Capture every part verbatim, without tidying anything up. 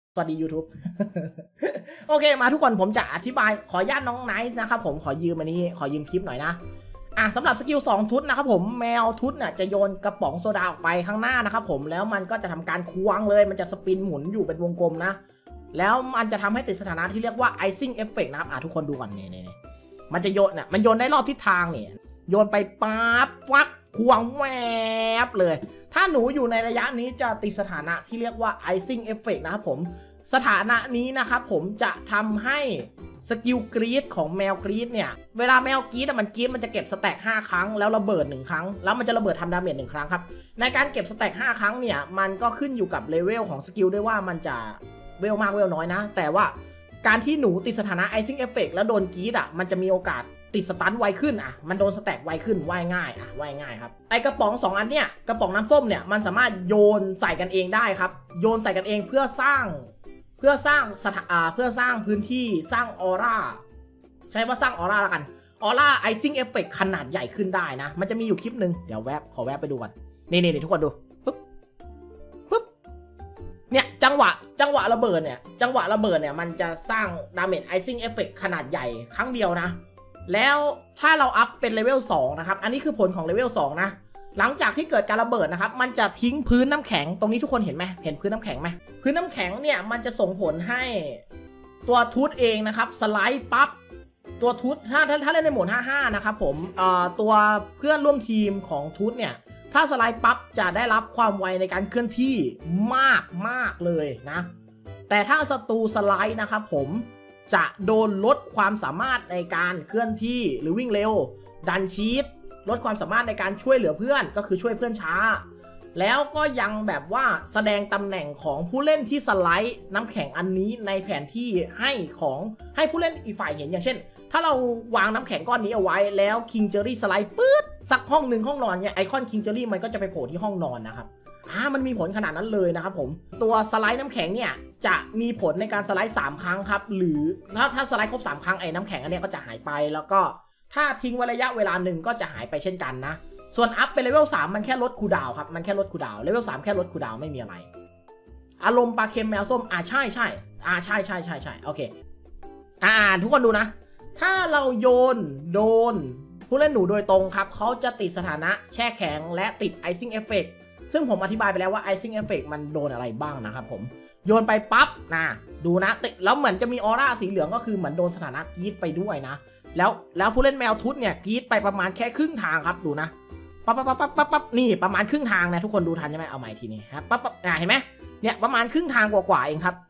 สวัสดี YouTube โอเคมาทุกคนผมจะอธิบายขออนุญาตน้องไนซ์นะครับผมขอยืมอันนี้ขอยืมคลิปหน่อยนะอ่ะสำหรับสกิลสองทุตนะครับผมแมวทุตเนี่ยจะโยนกระป๋องโซดาออกไปข้างหน้านะครับผมแล้วมันก็จะทำการควงเลยมันจะสปินหมุนอยู่เป็นวงกลมนะแล้วมันจะทำให้ติดสถานะที่เรียกว่า icing effect นะครับอ่ะทุกคนดูก่อนนี่นี่มันจะโยนเนี่ยมันโยนได้รอบทิศทางเนี่ยโยนไปปั๊บวักควงแวบเลยถ้าหนูอยู่ในระยะนี้จะติดสถานะที่เรียกว่า icing effect นะครับผมสถานะนี้นะครับผมจะทำให้สกิลกรีดของแมวกรีดเนี่ยเวลาแมวกรีดมันกรีดมันจะเก็บสแต็กห้าครั้งแล้วระเบิดหนึ่งครั้งแล้วมันจะระเบิดทำดาเมจหนึ่งครั้งครับในการเก็บสแต็กห้าครั้งเนี่ยมันก็ขึ้นอยู่กับเลเวลของสกิลด้วยว่ามันจะเวลมากเวลน้อยนะแต่ว่าการที่หนูติดสถานะ icing effect แล้วโดนกรีดอ่ะมันจะมีโอกาสติดสตันไวขึ้นอ่ะมันโดนสแต็กไวขึ้นว่ายง่ายอ่ะว่ายง่ายครับไอกระป๋องสองอันเนี่ยกระป๋องน้ำส้มเนี่ยมันสามารถโยนใส่กันเองได้ครับโยนใส่กันเองเพื่อสร้างเพื่อสร้างสถาเพื่อสร้างพื้นที่สร้างออร่าใช้ว่าสร้างออร่าแล้วกันออร่าไอซิ่งเอฟเฟกต์ขนาดใหญ่ขึ้นได้นะมันจะมีอยู่คลิปหนึ่งเดี๋ยวแวบขอแวบไปดูก่อนนี่นี่ทุกคนดูปึ๊บปึ๊บเนี่ยจังหวะจังหวะระเบิดเนี่ยจังหวะระเบิดเนี่ยมันจะสร้างดาเมจไอซิ่งเอฟเฟกต์ขนาดใหญ่ครั้งเดียวนะแล้วถ้าเราอัพเป็นเลเวลสองนะครับอันนี้คือผลของเลเวลสองนะหลังจากที่เกิดการระเบิดนะครับมันจะทิ้งพื้นน้ำแข็งตรงนี้ทุกคนเห็นไหมเห็นพื้นน้ำแข็งไหมพื้นน้ำแข็งเนี่ยมันจะส่งผลให้ตัวทูตเองนะครับสไลด์ปั๊บตัวทูตถ้าถ้าถ้าเล่นในโหมดห้าสิบห้านะครับผมเอ่อตัวเพื่อนร่วมทีมของทูตเนี่ยถ้าสไลด์ปั๊บจะได้รับความไวในการเคลื่อนที่มากมากเลยนะแต่ถ้าศัตรูสไลด์นะครับผมจะโดนลดความสามารถในการเคลื่อนที่หรือวิ่งเร็วดันชีตลดความสามารถในการช่วยเหลือเพื่อนก็คือช่วยเพื่อนช้าแล้วก็ยังแบบว่าแสดงตำแหน่งของผู้เล่นที่สไลด์น้ำแข็งอันนี้ในแผนที่ให้ของให้ผู้เล่นอีกฝ่ายเห็นอย่างเช่นถ้าเราวางน้ำแข็งก้อนนี้เอาไว้แล้วคิงเจอรี่สไลด์ปื๊ดสักห้องหนึ่งห้องนอนเนี่ยไอคอนคิงเจอรี่มันก็จะไปโผล่ที่ห้องนอนนะครับอ่ามันมีผลขนาดนั้นเลยนะครับผมตัวสไลด์น้ำแข็งเนี่ยจะมีผลในการสไลด์สามครั้งครับหรือถ้าถ้าสไลด์ครบสามครั้งไอ้น้ำแข็งอันนี้ก็จะหายไปแล้วก็ถ้าทิ้งไว้ระยะเวลาหนึ่งก็จะหายไปเช่นกันนะส่วนอัพเป็นเลเวลสามมันแค่ลดคูลดาวน์ครับมันแค่ลดคูลดาวน์เลเวลสามแค่ลดคูลดาวน์ไม่มีอะไรอารมณ์ปลาเค็มแมวส้มอ่าใช่ใช่อ่าใช่ใช่ใช่ใช่โอเคอ่าทุกคนดูนะถ้าเราโยนโดนผู้เล่นหนูโดยตรงครับเขาจะติดสถานะแช่แข็งและติด icing effect ซึ่งผมอธิบายไปแล้วว่า icing effect มันโดนอะไรบ้างนะครับผมโยนไปปั๊บนะดูนะติดแล้วเหมือนจะมีออร่าสีเหลืองก็คือเหมือนโดนสถานะกรีดไปด้วยนะแล้วแล้วผู้เล่นแมวทุตเนี่ยกรีดไปประมาณแค่ครึ่งทางครับดูนะปั๊บปั๊บปั๊บปั๊บปั๊บนี่ประมาณครึ่งทางนะทุกคนดูทันใช่ไหมเอาใหม่ทีนี้ครับปั๊บปั๊บอ่าเห็นไหมเนี่ยประมาณครึ่งทางกว่าๆเองครับ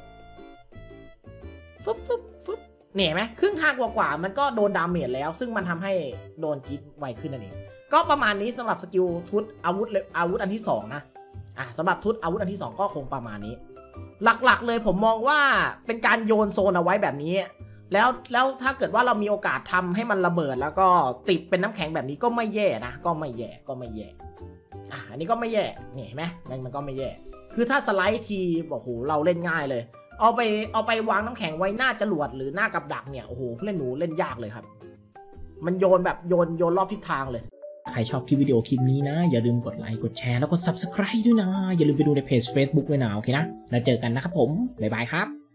ฟึบฟึบฟึบเนี่ยไหมครึ่งทางกว่าๆมันก็โดนดาเมจแล้วซึ่งมันทำให้โดนกรีดไวขึ้นนั่นเองก็ประมาณนี้สำหรับสกิลทุตอาวุธอาวุธอันที่สองนะอ่ะสำหรับทุตอาวุธอันที่สองก็คงประมาณนี้หลักๆเลยผมมองว่าเป็นการโยนโซนเอาไว้แบบนี้แล้วแล้วถ้าเกิดว่าเรามีโอกาสทำให้มันระเบิดแล้วก็ติดเป็นน้ำแข็งแบบนี้ก็ไม่แย่นะก็ไม่แย่ก็ไม่แย่อ่ะอันนี้ก็ไม่แย่นี่เห็นไหมมันมันก็ไม่แย่คือถ้าสไลด์ทีบอกโหเราเล่นง่ายเลยเอาไปเอาไปวางน้ำแข็งไว้หน้าจรวดหรือหน้ากับดักเนี่ยโอ้โหผู้เล่นหนูเล่นยากเลยครับมันโยนแบบโยนโยนรอบทิศทางเลยใครชอบคลิปวิดีโอคลิปนี้นะอย่าลืมกดไลค์กดแชร์แล้วก็ ซับสไครบ์ ด้วยนะอย่าลืมไปดูในเพจ เฟซบุ๊ก ด้วยนะโอเคนะแล้วเจอกันนะครับผมบ๊ายบายครับ